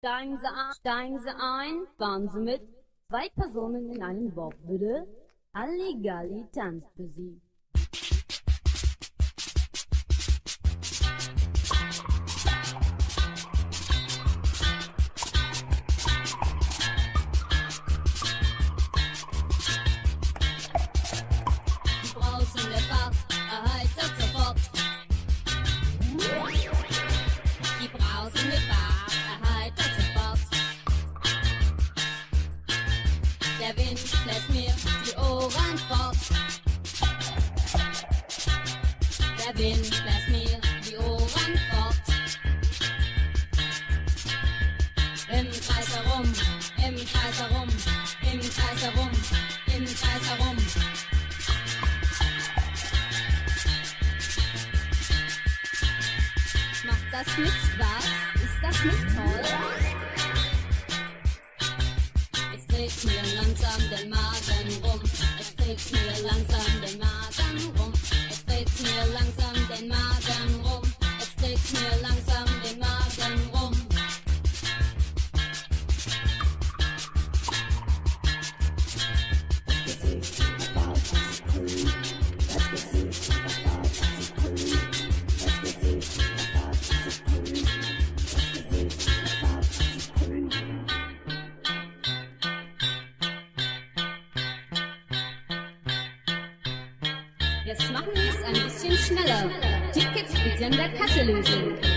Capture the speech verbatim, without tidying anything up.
Steigen Sie ein, steigen Sie ein, fahren Sie mit. Zwei Personen in einem Bob, bitte. Halli-Galli Tanzmusik. Der Wind lässt mir die Ohren fort. Der Wind lässt mir die Ohren fort. Im Kreis herum, im Kreis herum, im Kreis herum, im Kreis herum. Macht das nicht Spaß? Ist das nicht toll? Es dreht mir langsam den Magen rum. Es dreht mir langsam den Magen rum. Es dreht mir langsam den Magen rum. Es dreht mir langsam den Magen rum. Das Gesicht verbaut sich grün. Das Gesicht verbaut sich grün. Das Gesicht verbaut sich grün. Das Gesicht verbaut sich grün. Jetzt machen wir es ein bisschen schneller. Tickets bitte an der Kasse lösen.